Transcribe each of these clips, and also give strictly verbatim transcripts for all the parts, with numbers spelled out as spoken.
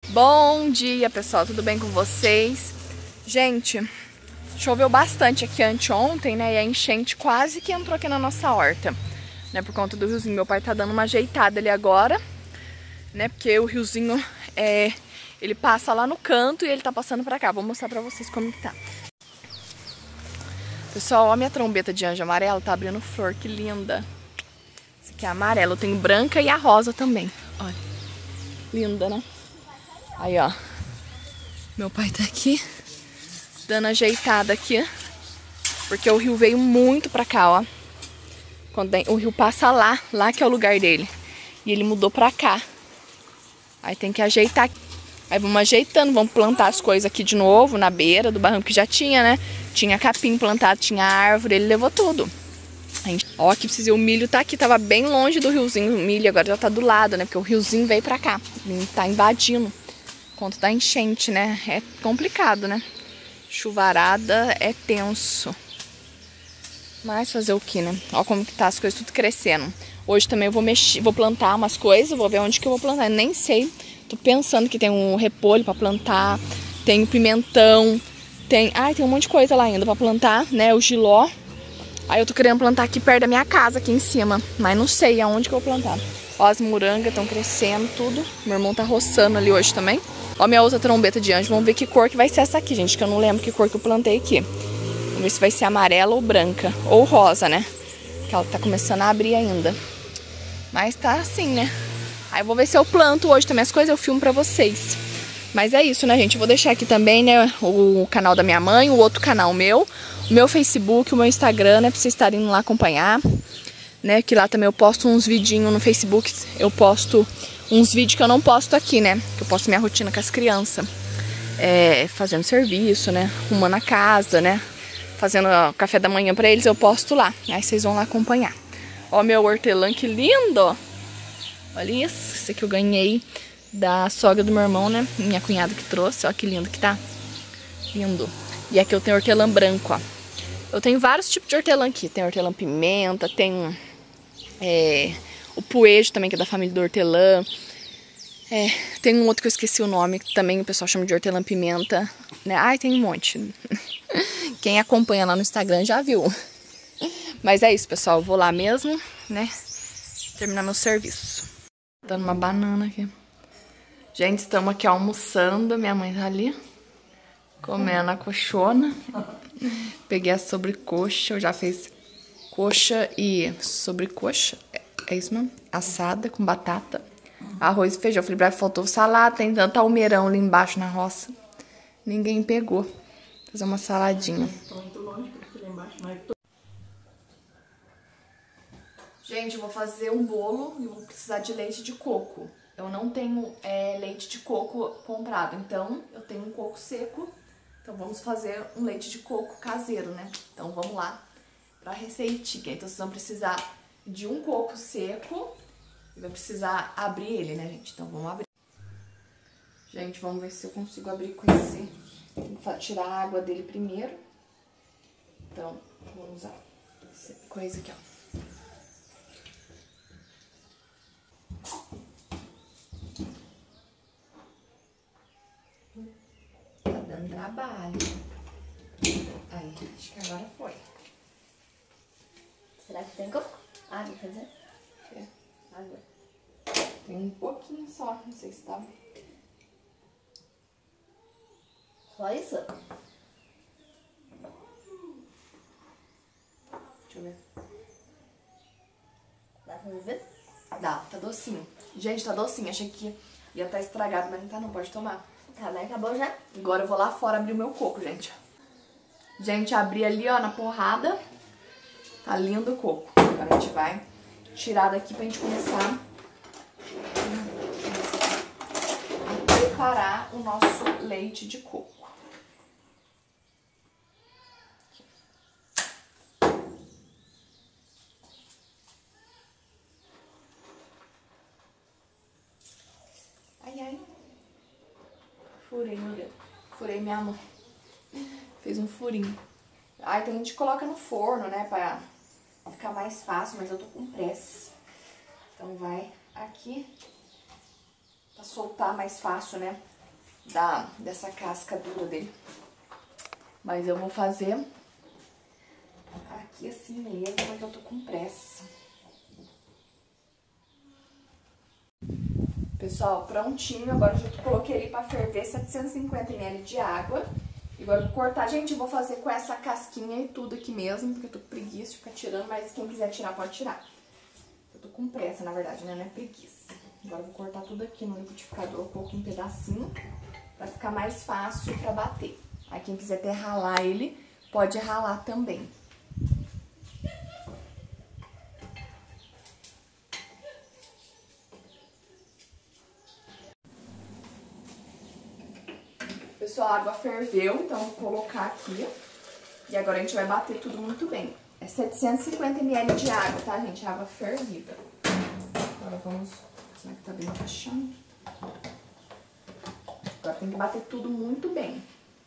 Bom dia, pessoal, tudo bem com vocês? Gente, choveu bastante aqui anteontem, né? E a enchente quase que entrou aqui na nossa horta, né? Por conta do riozinho. Meu pai tá dando uma ajeitada ali agora, né? Porque o riozinho, é, ele passa lá no canto e ele tá passando pra cá. Vou mostrar pra vocês como que tá. Pessoal, ó, a minha trombeta de anjo amarelo tá abrindo flor, que linda. Essa aqui é amarela, eu tenho branca e a rosa também. Olha, linda, né? Aí, ó, meu pai tá aqui, dando ajeitada aqui, porque o rio veio muito pra cá, ó. Quando o rio passa lá, lá que é o lugar dele, e ele mudou pra cá. Aí tem que ajeitar. Aí vamos ajeitando, vamos plantar as coisas aqui de novo, na beira do barranco que já tinha, né? Tinha capim plantado, tinha árvore, ele levou tudo. A gente... Ó, aqui precisa, o milho tá aqui, tava bem longe do riozinho, o milho agora já tá do lado, né? Porque o riozinho veio pra cá, ele tá invadindo. Conta da enchente, né? É complicado, né? Chuvarada é tenso. Mas fazer o que, né? Ó como que tá as coisas tudo crescendo. Hoje também eu vou mexer, vou plantar umas coisas, vou ver onde que eu vou plantar. Eu nem sei. Tô pensando que tem um repolho pra plantar, tem o pimentão, tem... Ai, tem um monte de coisa lá ainda pra plantar, né? O jiló. Aí eu tô querendo plantar aqui perto da minha casa, aqui em cima. Mas não sei aonde que eu vou plantar. Ó, as morangas estão crescendo, tudo. Meu irmão tá roçando ali hoje também. Ó, minha outra trombeta de anjo. Vamos ver que cor que vai ser essa aqui, gente. Que eu não lembro que cor que eu plantei aqui. Vamos ver se vai ser amarela ou branca. Ou rosa, né? Que ela tá começando a abrir ainda. Mas tá assim, né? Aí eu vou ver se eu planto hoje também as coisas. Eu filmo pra vocês. Mas é isso, né, gente? Eu vou deixar aqui também, né? O canal da minha mãe. O outro canal meu. O meu Facebook, o meu Instagram, né? Pra vocês estarem lá acompanhar. Né? Que lá também eu posto uns vidinhos no Facebook. Eu posto... uns vídeos que eu não posto aqui, né? Que eu posto minha rotina com as crianças. É, fazendo serviço, né? Arrumando a casa, né? Fazendo ó, café da manhã pra eles, eu posto lá. Aí vocês vão lá acompanhar. Ó, meu hortelã, que lindo! Olha isso. Esse aqui eu ganhei da sogra do meu irmão, né? Minha cunhada que trouxe. Ó, que lindo que tá. Lindo. E aqui eu tenho hortelã branco, ó. Eu tenho vários tipos de hortelã aqui. Tem hortelã pimenta, tem... É... o poejo também, que é da família do hortelã. É, tem um outro que eu esqueci o nome, que também o pessoal chama de hortelã-pimenta. Né? Ai, tem um monte. Quem acompanha lá no Instagram já viu. Mas é isso, pessoal. Eu vou lá mesmo, né? Terminar meu serviço. Dando uma banana aqui. Gente, estamos aqui almoçando. Minha mãe tá ali. Comendo a coxona. Peguei a sobrecoxa. Eu já fiz coxa e sobrecoxa. É isso mesmo? Assada com batata, arroz e feijão. Eu falei, Brava, faltou salada, tem tanto almeirão ali embaixo na roça. Ninguém pegou. Vou fazer uma saladinha. Gente, eu vou fazer um bolo e vou precisar de leite de coco. Eu não tenho é, leite de coco comprado, então eu tenho um coco seco. Então vamos fazer um leite de coco caseiro, né? Então vamos lá pra receitinha. Então vocês vão precisar de um coco seco e vai precisar abrir ele, né, gente? Então vamos abrir. Gente, vamos ver se eu consigo abrir com esse... Vou tirar a água dele primeiro. Então, vamos usar essa coisa aqui, ó. Tá dando trabalho. Aí, acho que agora foi. Será que tem coco? Água, quer dizer? É. Água. Tem um pouquinho só, não sei se tá... Só isso? Deixa eu ver. Dá pra ver? Dá, tá docinho. Gente, tá docinho. Achei que ia estar estragado, mas não tá não, pode tomar. Tá, mas acabou já? Agora eu vou lá fora abrir o meu coco, gente. Gente, abri ali, ó, na porrada. Tá lindo o coco. Agora a gente vai tirar daqui pra gente começar a preparar o nosso leite de coco. Ai, ai. Furei meu dedo. Furei minha mão. Fez um furinho. Ai, tem gente que coloca no forno, né, pra ficar mais fácil, mas eu tô com pressa. Então vai aqui, pra soltar mais fácil, né, da, dessa casca dura dele. Mas eu vou fazer aqui assim mesmo, porque eu tô com pressa. Pessoal, prontinho. Agora eu já coloquei ele pra ferver setecentos e cinquenta mililitros de água. E agora eu vou cortar. Gente, eu vou fazer com essa casquinha e tudo aqui mesmo, porque eu tô com preguiça de ficar tirando, mas quem quiser tirar pode tirar. Eu tô com pressa, na verdade, né? Não é preguiça. Agora eu vou cortar tudo aqui no liquidificador, um pouco em pedacinho, pra ficar mais fácil pra bater. Aí quem quiser até ralar ele, pode ralar também. Pessoal, a água ferveu, então eu vou colocar aqui. E agora a gente vai bater tudo muito bem. É setecentos e cinquenta mililitros de água, tá, gente? Água fervida. Agora vamos... Será que tá bem encaixando? Agora tem que bater tudo muito bem.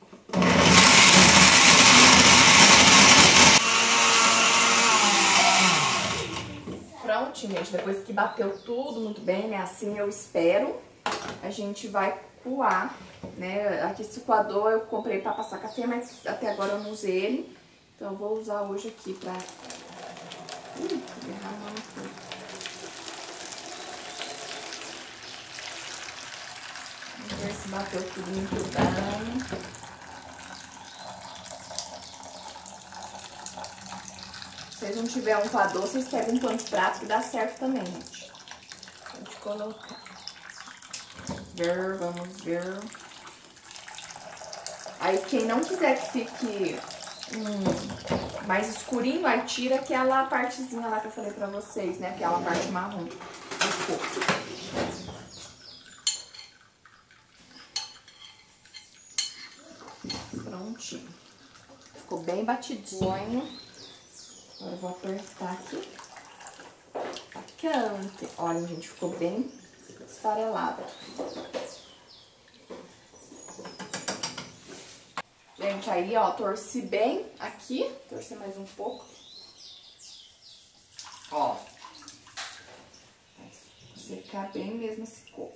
Prontinho, gente. Depois que bateu tudo muito bem, né? Assim eu espero. A gente vai coar, né? Aqui esse coador eu comprei pra passar café, mas até agora eu não usei ele. Então eu vou usar hoje aqui pra... Ih, derramando tudo. Vamos ver se bateu tudo muito bem. Se vocês não tiverem um coador, vocês pegam um pano de prato que dá certo também, gente. Pode colocar. Ver, vamos ver. Aí quem não quiser que fique hum, mais escurinho, aí tira aquela partezinha lá que eu falei pra vocês, né? Aquela parte marrom do coco. Prontinho. Ficou bem batidinho. Agora eu vou apertar aqui. Cante. Olha, gente, ficou bem esfarelada. Gente, aí, ó, torci bem aqui. Torci mais um pouco. Ó. Vai secar bem mesmo esse coco.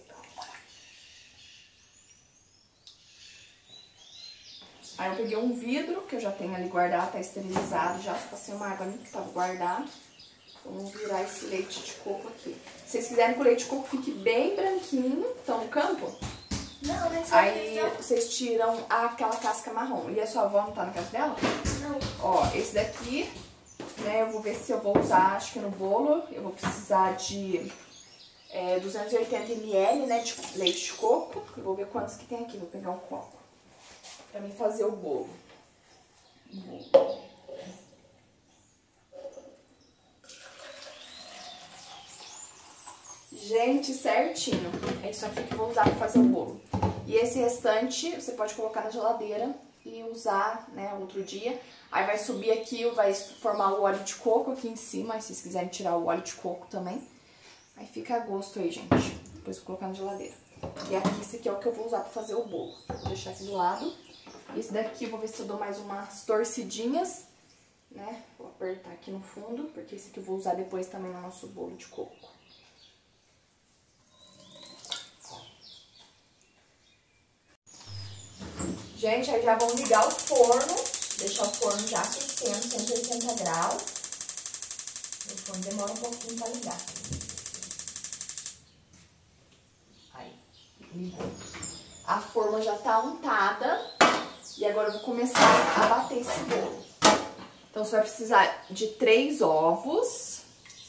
Aí eu peguei um vidro, que eu já tenho ali guardado, tá esterilizado já. Só passei uma água ali que tava guardado. Vamos virar esse leite de coco aqui. Se vocês quiserem que o leite de coco fique bem branquinho, então no campo, não, nem aí vocês tiram aquela casca marrom. E a sua avó não tá na casa dela? Não. Ó, esse daqui, né, eu vou ver se eu vou usar, acho que no bolo, eu vou precisar de é, duzentos e oitenta mililitros, né, de leite de coco. Eu vou ver quantos que tem aqui, vou pegar um copo pra mim fazer o bolo. bolo. Gente, certinho. É isso aqui que eu vou usar pra fazer o bolo. E esse restante você pode colocar na geladeira e usar, né, outro dia. Aí vai subir aqui, vai formar o óleo de coco aqui em cima, se vocês quiserem tirar o óleo de coco também. Aí fica a gosto aí, gente. Depois eu vou colocar na geladeira. E aqui, esse aqui é o que eu vou usar pra fazer o bolo. Vou deixar aqui do lado. Esse daqui eu vou ver se eu dou mais umas torcidinhas, né? Vou apertar aqui no fundo, porque esse aqui eu vou usar depois também no nosso bolo de coco. Gente, aí já vamos ligar o forno, deixar o forno já aquecendo, cento e oitenta graus. O forno demora um pouquinho pra ligar. Aí, ligou. A forma já tá untada e agora eu vou começar a bater esse bolo. Então, você vai precisar de três ovos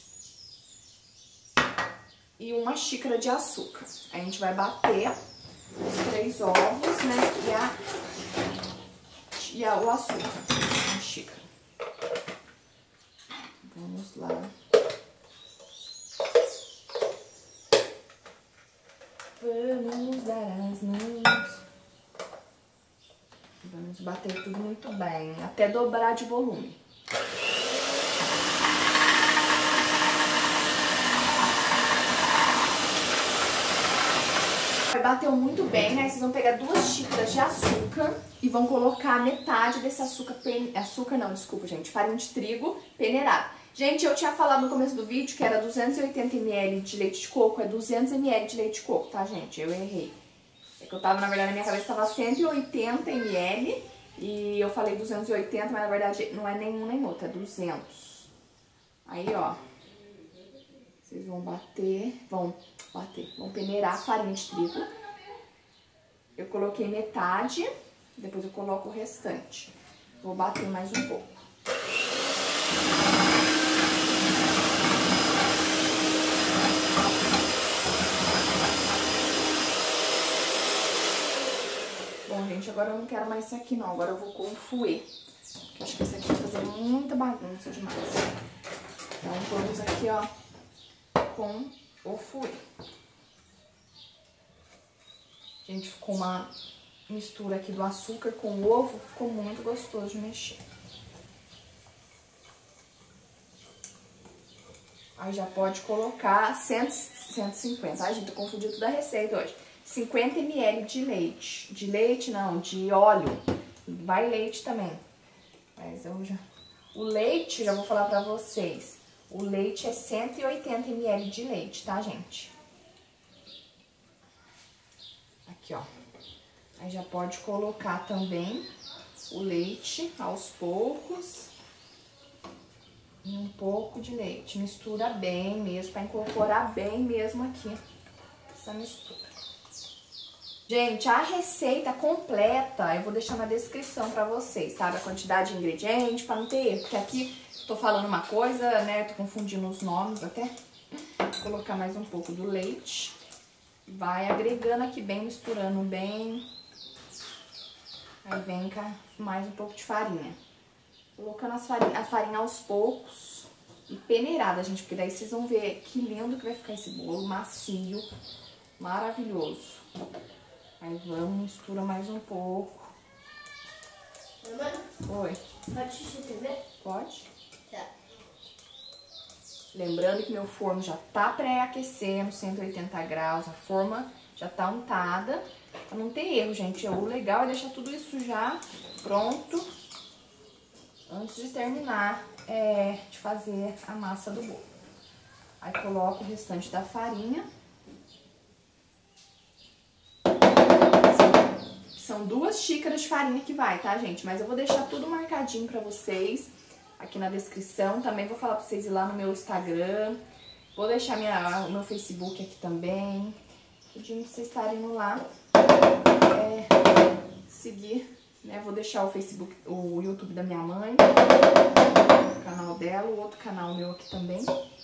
e uma xícara de açúcar. Aí a gente vai bater os três ovos, né, e, a, e a, o açúcar, uma xícara. Vamos lá. Vamos dar as mãos. Vamos bater tudo muito bem, até dobrar de volume. Bateu muito bem, aí vocês vão pegar duas xícaras de açúcar e vão colocar metade desse açúcar, pen... açúcar não, desculpa, gente, farinha de trigo peneirada. Gente, eu tinha falado no começo do vídeo que era duzentos e oitenta mililitros de leite de coco, é duzentos mililitros de leite de coco, tá, gente? Eu errei. É que eu tava, na verdade, na minha cabeça tava cento e oitenta mililitros e eu falei duzentos e oitenta, mas na verdade não é nenhum nem outro, é duzentos. Aí, ó, vocês vão bater, vão bater, vão peneirar a farinha de trigo. Eu coloquei metade, depois eu coloco o restante. Vou bater mais um pouco. Bom, gente, agora eu não quero mais isso aqui não, agora eu vou com o fouet. Eu acho que esse aqui vai fazer muita bagunça demais. Então vamos aqui, ó, com o fouet. Gente, ficou uma mistura aqui do açúcar com o ovo, ficou muito gostoso de mexer. Aí já pode colocar cento, cento e cinquenta, ai gente, eu confundi tudo a receita hoje. cinquenta mililitros de leite, de leite não, de óleo, vai leite também. Mas eu já... O leite, já vou falar pra vocês, o leite é cento e oitenta mililitros de leite, tá, gente? Aqui, ó. Aí já pode colocar também o leite aos poucos. E um pouco de leite. Mistura bem mesmo, pra incorporar bem mesmo aqui essa mistura. Gente, a receita completa eu vou deixar na descrição pra vocês, tá? A quantidade de ingredientes, pra não ter erro. Porque aqui tô falando uma coisa, né? Tô confundindo os nomes até. Vou colocar mais um pouco do leite. Vai agregando aqui bem, misturando bem. Aí vem cá mais um pouco de farinha. Colocando as farinha, a farinha aos poucos e peneirada, gente. Porque daí vocês vão ver que lindo que vai ficar esse bolo, macio, maravilhoso. Aí vamos, mistura mais um pouco. Mamãe? Oi. Pode assistir T V? Pode? Tá. Lembrando que meu forno já tá pré-aquecendo, cento e oitenta graus. A forma já tá untada. Pra não ter erro, gente. O legal é deixar tudo isso já pronto antes de terminar é, de fazer a massa do bolo. Aí coloco o restante da farinha. São duas xícaras de farinha que vai, tá, gente? Mas eu vou deixar tudo marcadinho pra vocês aqui na descrição. Também vou falar pra vocês ir lá no meu Instagram. Vou deixar minha, o meu Facebook aqui também. Pedindo pra vocês estarem indo lá. É, seguir, né? Vou deixar o Facebook, o YouTube da minha mãe, o canal dela, o outro canal meu aqui também.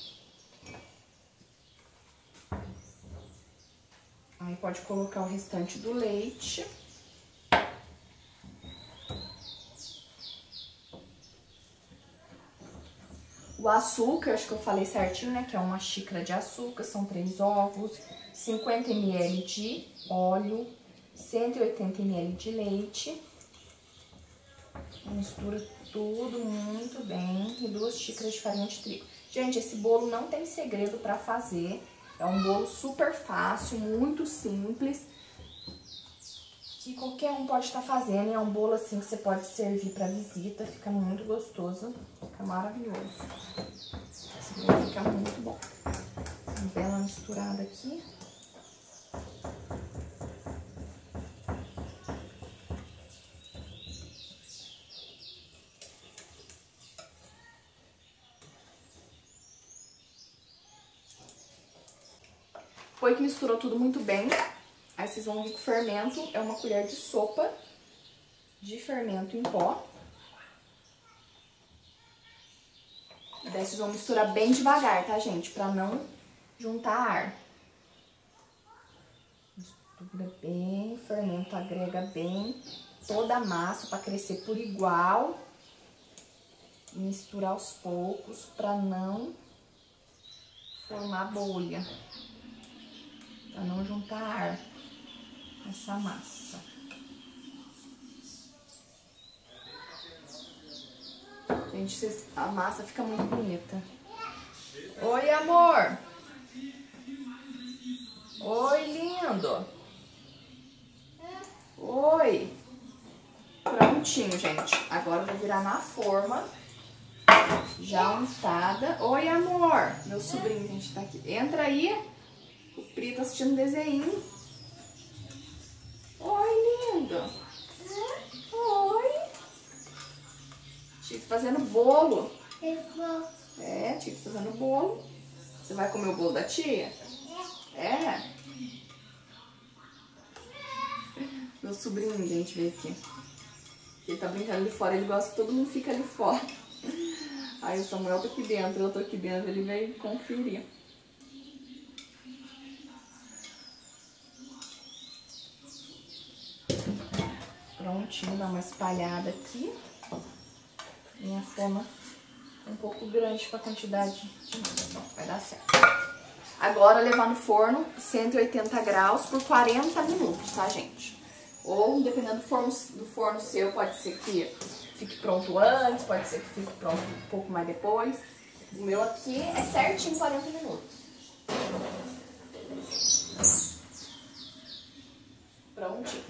Aí pode colocar o restante do leite. O açúcar, acho que eu falei certinho, né? Que é uma xícara de açúcar, são três ovos, cinquenta mililitros de óleo, cento e oitenta mililitros de leite. Mistura tudo muito bem e duas xícaras de farinha de trigo. Gente, esse bolo não tem segredo pra fazer. É um bolo super fácil, muito simples, que qualquer um pode estar fazendo. E é um bolo assim que você pode servir pra visita, fica muito gostoso, fica maravilhoso. Esse bolo fica muito bom. Uma bela misturada aqui. Foi que misturou tudo muito bem. Aí vocês vão ver que o fermento é uma colher de sopa de fermento em pó. Daí vocês vão misturar bem devagar, tá, gente? Pra não juntar ar. Mistura bem, o fermento agrega bem toda a massa pra crescer por igual. E misturar aos poucos pra não formar bolha. Pra não juntar ar nessa massa. Gente, vocês, a massa fica muito bonita. Oi, amor! Oi, lindo! Oi! Prontinho, gente. Agora eu vou virar na forma. Já untada. Oi, amor! Meu sobrinho, gente, tá aqui. Entra aí. O Pri tá assistindo um desenho. fazendo bolo. Eu vou. É, tia, tá fazendo bolo. Você vai comer o bolo da tia? É. Meu sobrinho, gente, veio aqui. Ele tá brincando ali fora, ele gosta que todo mundo fica ali fora. Aí o Samuel tá aqui dentro, eu tô aqui dentro, ele veio conferir. Prontinho, dá uma espalhada aqui. Minha forma é um pouco grande pra quantidade de massa. Vai dar certo. Agora levar no forno cento e oitenta graus por quarenta minutos, tá, gente? Ou, dependendo do forno, do forno seu, pode ser que fique pronto antes, pode ser que fique pronto um pouco mais depois. O meu aqui é certinho quarenta minutos. Prontinho.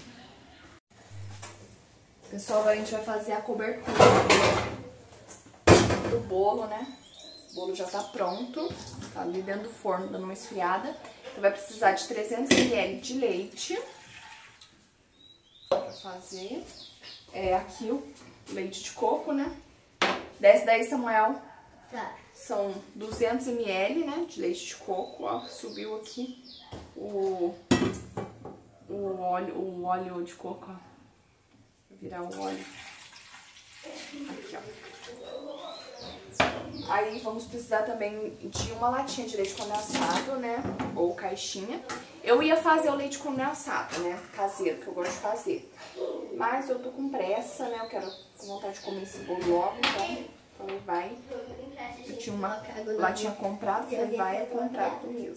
Pessoal, agora a gente vai fazer a cobertura do bolo, né? O bolo já tá pronto, tá ali dentro do forno, dando uma esfriada. Então vai precisar de trezentos mililitros de leite pra fazer. É aqui o leite de coco, né? Desce daí, Samuel. Tá. São duzentos mililitros, né, de leite de coco, ó. Subiu aqui o, o, óleo, o óleo de coco, ó. Vou virar o óleo. Aqui, ó. Aí vamos precisar também de uma latinha de leite condensado, né? Ou caixinha. Eu ia fazer o leite condensado, né? Caseiro, que eu gosto de fazer. Mas eu tô com pressa, né? Eu quero com vontade de comer esse bolo logo, então, então vai. Eu tinha uma latinha comprada, você vai comprar tu mesmo.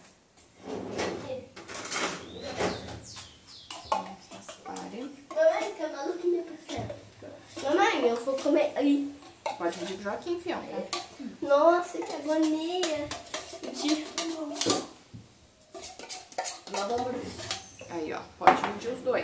Mamãe, que eu não comi café. Mamãe, eu vou comer. Ai. Pode pedir pro Joaquim, fião. Nossa, que agonia. Aí, ó. Pode medir os dois.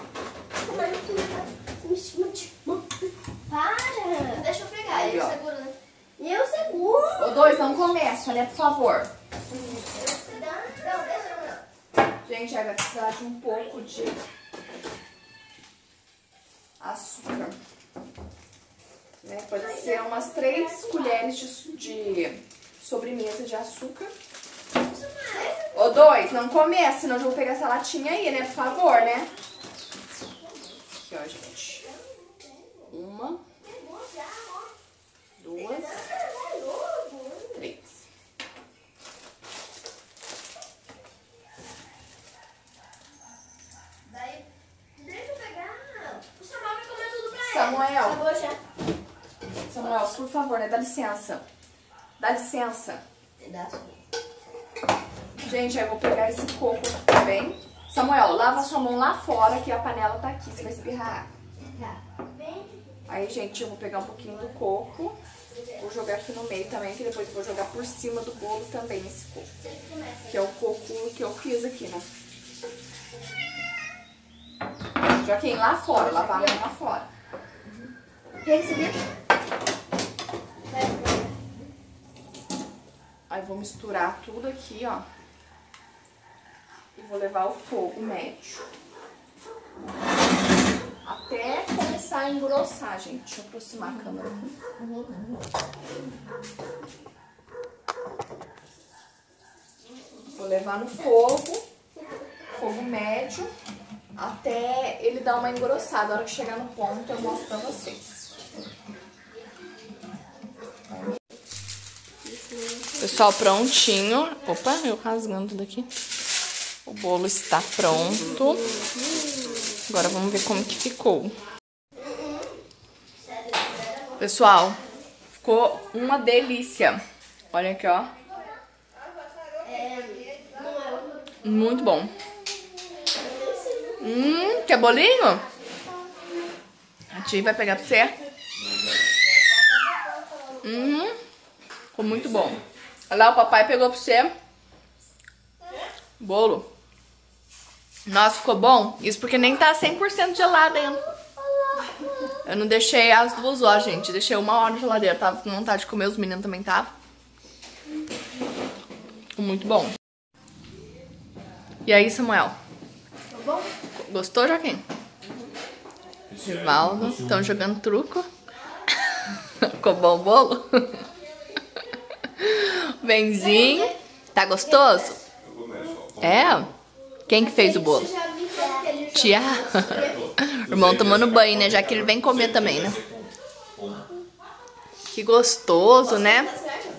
Para! Deixa eu pegar. Aí, eu ó. seguro, né? Eu seguro. Ô, dois, não começa, né? Por favor. Não, deixa eu não. Gente, aí vai precisar de um pouco de açúcar. Né? Pode ser umas três colheres de, de sobremesa de açúcar. Ô, dois, não começa, senão eu vou pegar essa latinha aí, né? Por favor, né? Aqui, ó, gente. Uma. Duas. Três. Daí, deixa eu pegar. O Samuel vai comer tudo pra ele. Samuel. Acabou já. Samuel, por favor, né? Dá licença. Dá licença. Pedaço. Gente, aí eu vou pegar esse coco aqui também. Samuel, lava sua mão lá fora que a panela tá aqui. Você vai espirrar. Tá. Aí, gente, eu vou pegar um pouquinho do coco. Vou jogar aqui no meio também, que depois eu vou jogar por cima do bolo também esse coco. Que é o coco que eu fiz aqui, né? Joaquim, lá fora. Lavar a mão lá fora. Quer receber? Aí vou misturar tudo aqui, ó. E vou levar ao fogo médio. Até começar a engrossar, gente. Deixa eu aproximar a câmera aqui. Vou levar no fogo, fogo médio, até ele dar uma engrossada. A hora que chegar no ponto eu mostro pra vocês. Pessoal, prontinho. Opa, eu rasgando tudo aqui. O bolo está pronto. Agora vamos ver como que ficou. Pessoal, ficou uma delícia. Olha aqui, ó. Muito bom. Hum, quer bolinho? A tia vai pegar pra você. Hum, ficou muito bom. Olha lá, o papai pegou pra você. Bolo. Nossa, ficou bom? Isso porque nem tá cem por cento gelado ainda. Eu não deixei as duas horas, gente. Deixei uma hora na geladeira. Tava com vontade de comer, os meninos também estavam. Ficou muito bom. E aí, Samuel? Ficou bom? Gostou, Joaquim? Rivaldo. Estão jogando truco. Ficou bom o bolo? Benzinho. Tá gostoso? É? Quem que fez o bolo? Tia. O irmão tomando banho, né? Já que ele vem comer também, né? Que gostoso, né?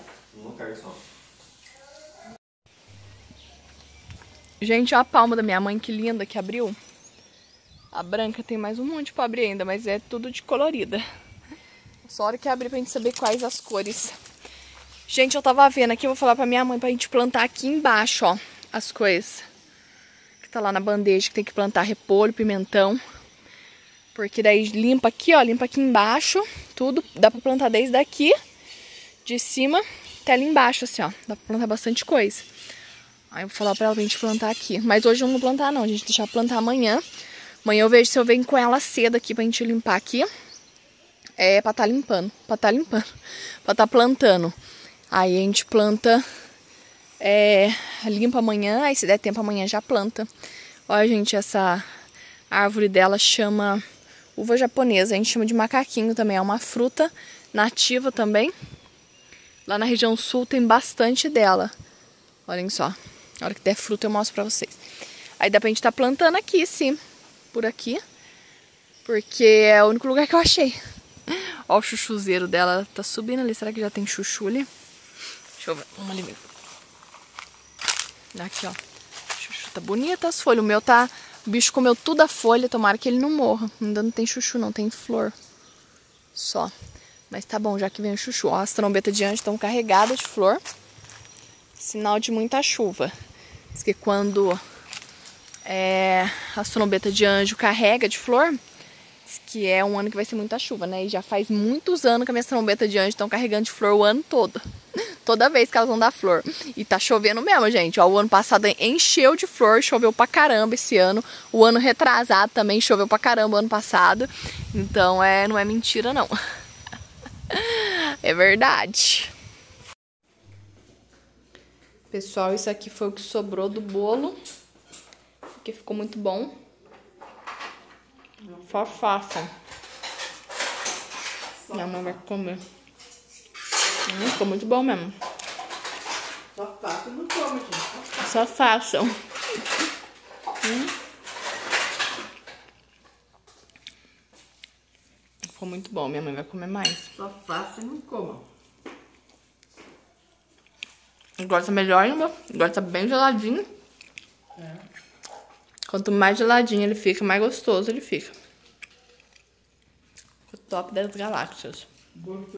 Gente, olha a palma da minha mãe, que linda, que abriu. A branca tem mais um monte pra abrir ainda, mas é tudo de colorida. Só hora que abrir pra gente saber quais as cores. Gente, eu tava vendo aqui, eu vou falar pra minha mãe pra gente plantar aqui embaixo, ó, as coisas. Que tá lá na bandeja, que tem que plantar repolho, pimentão. Porque daí limpa aqui, ó, limpa aqui embaixo, tudo. Dá pra plantar desde daqui, de cima, até ali embaixo, assim, ó. Dá pra plantar bastante coisa. Aí eu vou falar pra ela pra gente plantar aqui. Mas hoje eu não vou plantar não, a gente deixar plantar amanhã. Amanhã eu vejo se eu venho com ela cedo aqui pra gente limpar aqui. É, pra tá limpando, pra tá limpando, pra tá plantando. Aí a gente planta, é, limpa amanhã, aí se der tempo amanhã já planta. Olha, gente, essa árvore dela chama uva japonesa, a gente chama de macaquinho também, é uma fruta nativa também. Lá na região sul tem bastante dela. Olhem só, na hora que der fruta eu mostro pra vocês. Aí dá pra gente tá plantando aqui, sim, por aqui, porque é o único lugar que eu achei. Ó o chuchuzeiro dela, tá subindo ali, será que já tem chuchu ali? Deixa eu ver, vamos ali mesmo. Aqui, ó, chuchu tá bonita as folhas, o meu tá, o bicho comeu tudo a folha, tomara que ele não morra. Ainda não tem chuchu não, tem flor só. Mas tá bom, já que vem o chuchu. Ó, as trombetas de anjo estão carregadas de flor. Sinal de muita chuva. Diz que quando é, as trombetas de anjo carrega de flor, diz que é um ano que vai ser muita chuva, né? E já faz muitos anos que as minhas trombetas de anjo estão carregando de flor o ano todo. Toda vez que elas vão dar flor. E tá chovendo mesmo, gente. Ó, o ano passado encheu de flor, choveu pra caramba esse ano. O ano retrasado também choveu pra caramba o ano passado. Então é, não é mentira, não. É verdade. Pessoal, isso aqui foi o que sobrou do bolo. Porque ficou muito bom. Só façam. Minha mãe vai comer. Hum, ficou muito bom mesmo. Só façam, não come, gente. Só façam. Hum. Ficou muito bom, minha mãe vai comer mais. Só façam e não comam. Agora tá melhor ainda. Agora tá bem geladinho. É. Quanto mais geladinho ele fica, mais gostoso ele fica. O top das galáxias. Bolo